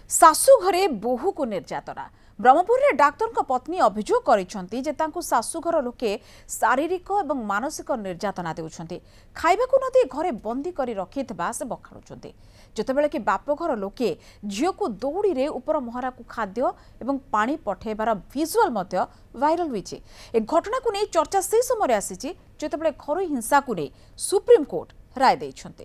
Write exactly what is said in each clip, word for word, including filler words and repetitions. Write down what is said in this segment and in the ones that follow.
शाशु घरे बोहू को निर्यातना ब्रह्मपुर में डाक्तर पत्नी अभियोग करिसेंती जे तांकु शाशुघर लोके शारीरिक और मानसिक निर्यातना देउछंती खाइबाकु नदी घरे बंदी करी रखिथिबा से बखाणुछंती जेतेबेले कि बापघर लोके झियो को दौड़ी रे ऊपर मोहरा को खाद्य एवं पानी पठेबार विजुअल मध्य वायरल होईछि। ए घटना को नै चर्चा से समय आसीछि जेतेबेले घरोई हिंसा को नै सुप्रीम कोर्ट राय दैछंती।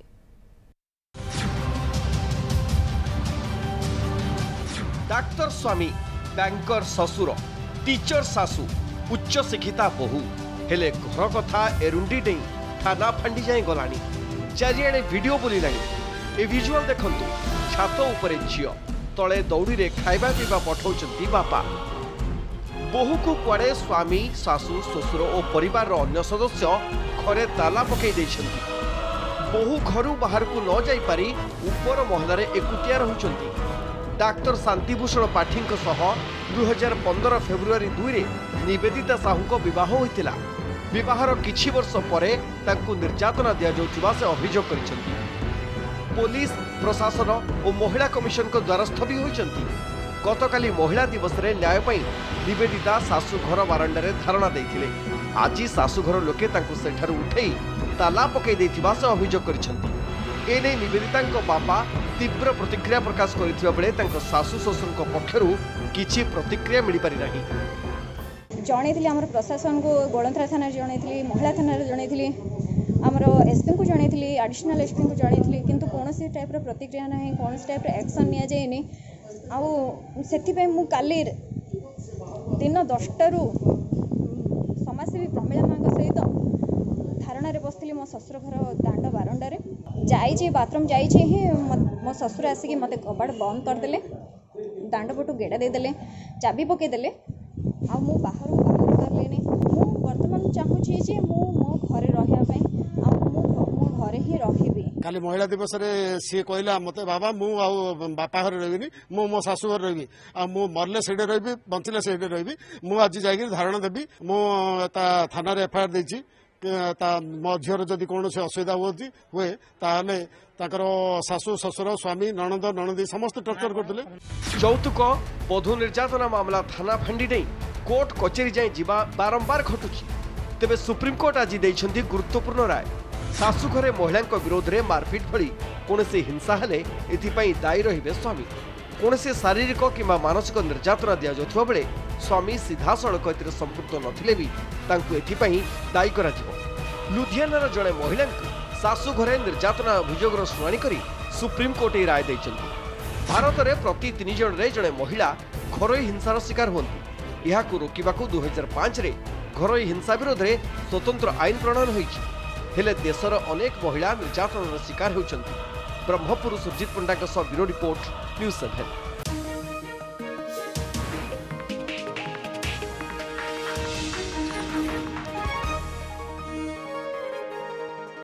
डाक्तर स्वामी बैंकर ससुर टीचर सासू उच्च शिक्षिता बहु हेले घर कथा एरुंडी डेई थाना फांडी जाए गलानी चारिआडे वीडियो बोलिलानी। ए विजुअल देखंतु छात उपरे झियो तले दौड़ी रे खाइबा पीवा पठाउचंती बापा बहु को कुआडे स्वामी सासू ससुर और परिवार रो अन्य सदस्य घरे ताला पकई दैछंती। बहु घरु बाहर को न जाई पारी ऊपर महला रे एकुटिया रहुचंती। डाक्तर शांतिभूषण पाठी दुई हजार पंद्रह फेब्रुआरी दुई रे निवेदिता साहू को बह होता बहर किछि वर्ष परे तांकु निर्यातना दिया जाउथिबा से अभियोग करिसेंती। पुलिस प्रशासन और महिला कमिशन को द्वारस्थ भी होइसेंती। गतकाली महिला दिवस रे न्याय पई निवेदिता सासू घर बारंडारे धारणा देथिले। आज सासूघर लोके तांकु सेठारु उठेई ताला पकई देथिबा से अभियोग करिसेंती। एने निवेदिता बापा तीव्र प्रतिक्रिया प्रकाश करथिबा बेले तांको सासू ससुर पक्षरु किछि प्रतिक्रिया मिल पारि नाही। जणैथिली हमर प्रशासन को गोळंतरा थाना जणैथिली महिला थाना जणैथिली हमर एसपी को जणैथिली एडिशनल एसपी को जणैथिली किंतु कोनोसी टाइप रो प्रतिक्रिया नाही कोनोसी टाइप रो एक्शन निया जायनी। आउ सेथि पे मु काली दिन दसटा रु समाजसेवी प्रमेया मांग सहित धारणा रे बसथिली मो ससुर घर दांड बारंडारे जाइए बाथरूम जाइए मो ससुर आसिक मत कबाड़ बंद करदे दांड पटू गेड़ा देदेले चाबी पकईदे आ मु बाहर बाहर पारे बर्तमान चाहूँगी जे मु मो घरे रही मो घरे ही रही। काली महिला दिवस रे सी कहला मत बाबा मु बापा घर रही मु मो शाशु घर रही मु मरले से रही बंचले से रही मु आज जाकि धारणा देवी मु थाना एफआईआर देछि मो झीर जदि कौन से असुविधा हुए ताहले शाशु ससुर स्वामी नणंद नणंदी समस्त टर्चर करते। यौतुक बधू निर्यातना मामला थाना फांडी नहीं कोर्ट कचेरी जाए जीवा बारंबार घटुची। तेबे सुप्रीम कोर्ट आज देइछंती गुरुत्वपूर्ण राय। शाशु घरे महिला विरोध में मारपिट भली कौनसी हिंसा हेले एथिपाई दायी रहिबे स्वामी। कौनसी शारीरिक किंबा मानसिक निर्यातना दिया जाउथबा बेले स्वामी सीधा सड़क एथिरे संपृक्त नथिले भी तांकु एथिपाई दायी करा जिवो। लुधियानार जड़े महिला शाशु घरे निर्यातना अभियोगर शुणाणी करी सुप्रीम कोर्ट राय दैछंती। भारत में प्रति तीन जन रे जड़े महिला घरोई हिंसार शिकार होती। यह रोकवाकू दुई हजार पांच रे घरोई हिंसा विरोध में स्वतंत्र आईन प्रणयन होइछि। हेले देशर अनेक महिला निर्यातनार शिकार होइछंती। Brahmapur Surajit Panda bureau report news seven.